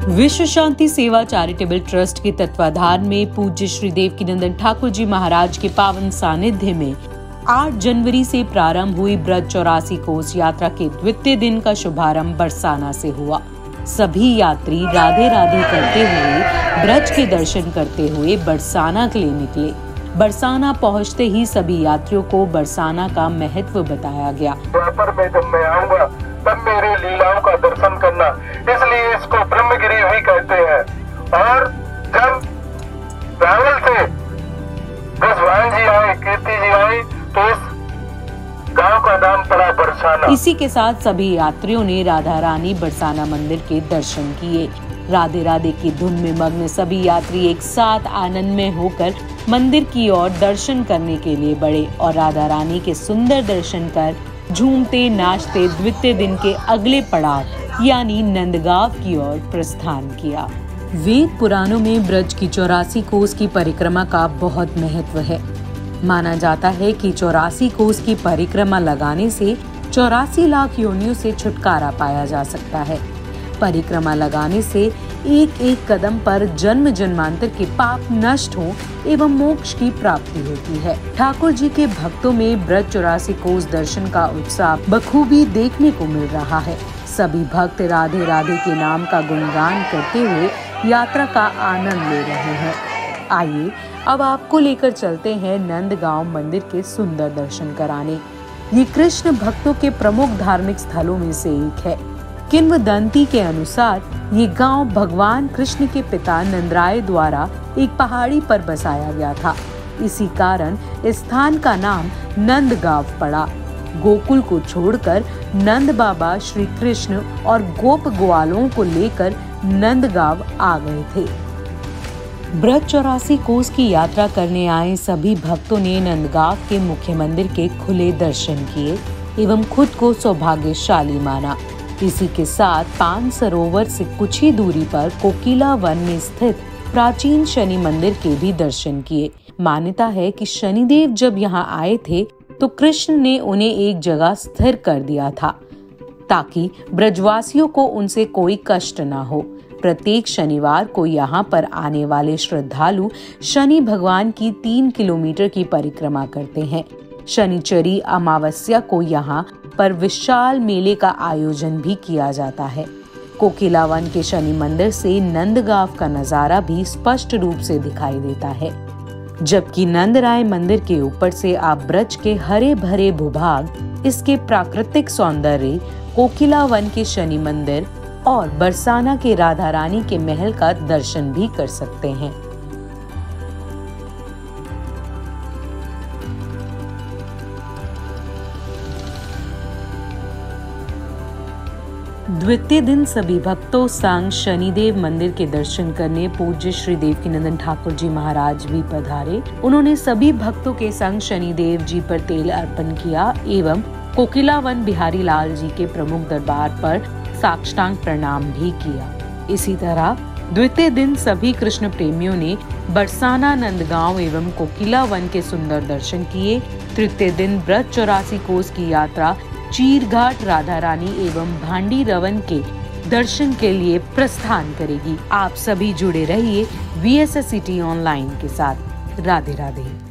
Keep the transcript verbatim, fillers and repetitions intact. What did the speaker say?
विश्व शांति सेवा charitable trust के तत्वाधान में पूज्य श्री देवकीनंदन ठाकुर जी महाराज के पावन सानिध्य में आठ जनवरी से प्रारंभ हुई ब्रज चौरासी कोस यात्रा के द्वितीय दिन का शुभारंभ बरसाना से हुआ। सभी यात्री राधे राधे करते हुए ब्रज के दर्शन करते हुए बरसाना के लिए निकले। बरसाना पहुंचते ही सभी यात्रियों को बरसाना का महत्व बताया गया। द्वापर में जब मैं आऊंगा तब मेरे लीलाओं का दर्शन करना, इसलिए इसको ब्रह्मगिरी भी कहते हैं। और जब रावल से भगवान जी आए, कीर्ति जी आए, तो इस गांव का नाम पड़ा बरसाना। इसी के साथ सभी यात्रियों ने राधा रानी बरसाना मंदिर के दर्शन किए। राधे राधे की धुन में मग्न सभी यात्री एक साथ आनंद में होकर मंदिर की ओर दर्शन करने के लिए बढ़े और राधा रानी के सुंदर दर्शन कर झूमते नाचते द्वितीय दिन के अगले पड़ाव यानी नंदगांव की ओर प्रस्थान किया। वेद पुराणों में ब्रज की चौरासी कोस की परिक्रमा का बहुत महत्व है। माना जाता है कि चौरासी कोस की परिक्रमा लगाने से चौरासी लाख योनियों से छुटकारा पाया जा सकता है। परिक्रमा लगाने से एक एक कदम पर जन्म जन्मांतर के पाप नष्ट हो एवं मोक्ष की प्राप्ति होती है। ठाकुर जी के भक्तों में ब्रज चौरासी कोस दर्शन का उत्साह बखूबी देखने को मिल रहा है। सभी भक्त राधे राधे के नाम का गुणगान करते हुए यात्रा का आनंद ले रहे हैं। आइए अब आपको लेकर चलते हैं नंदगांव मंदिर के सुंदर दर्शन कराने। ये कृष्ण भक्तों के प्रमुख धार्मिक स्थलों में से एक है। किंवदंती के अनुसार ये गांव भगवान कृष्ण के पिता नंदराय द्वारा एक पहाड़ी पर बसाया गया था। इसी कारण इस स्थान का नाम नंदगांव पड़ा। गोकुल को छोड़कर नंद बाबा श्री कृष्ण और गोप ग्वालों को लेकर नंदगांव आ गए थे। ब्रज चौरासी कोस की यात्रा करने आए सभी भक्तों ने नंदगांव के मुख्य मंदिर के खुले दर्शन किए एवं खुद को सौभाग्यशाली माना। इसी के साथ पान सरोवर से कुछ ही दूरी पर कोकिला वन में स्थित प्राचीन शनि मंदिर के भी दर्शन किए। मान्यता है कि शनिदेव जब यहाँ आए थे तो कृष्ण ने उन्हें एक जगह स्थिर कर दिया था ताकि ब्रजवासियों को उनसे कोई कष्ट न हो। प्रत्येक शनिवार को यहाँ पर आने वाले श्रद्धालु शनि भगवान की तीन किलोमीटर की परिक्रमा करते हैं। शनिचरी अमावस्या को यहाँ पर विशाल मेले का आयोजन भी किया जाता है। कोकिला वन के शनि मंदिर से नंदगांव का नजारा भी स्पष्ट रूप से दिखाई देता है, जबकि नंदराय मंदिर के ऊपर से आप ब्रज के हरे भरे भूभाग, इसके प्राकृतिक सौंदर्य, कोकिला वन के शनि मंदिर और बरसाना के राधा रानी के महल का दर्शन भी कर सकते हैं। द्वितीय दिन सभी भक्तों संग शनिदेव मंदिर के दर्शन करने पूज्य श्री देवकीनंदन ठाकुर जी महाराज भी पधारे। उन्होंने सभी भक्तों के संग शनिदेव जी पर तेल अर्पण किया एवं कोकिला वन बिहारी लाल जी के प्रमुख दरबार पर साष्टांग प्रणाम भी किया। इसी तरह द्वितीय दिन सभी कृष्ण प्रेमियों ने बरसाना, नंदगांव एवं कोकिला वन के सुंदर दर्शन किए। तृतीय दिन ब्रज चौरासी कोस की यात्रा चीरघाट राधा रानी एवं भांडी रवन के दर्शन के लिए प्रस्थान करेगी। आप सभी जुड़े रहिए V S S city online के साथ। राधे राधे।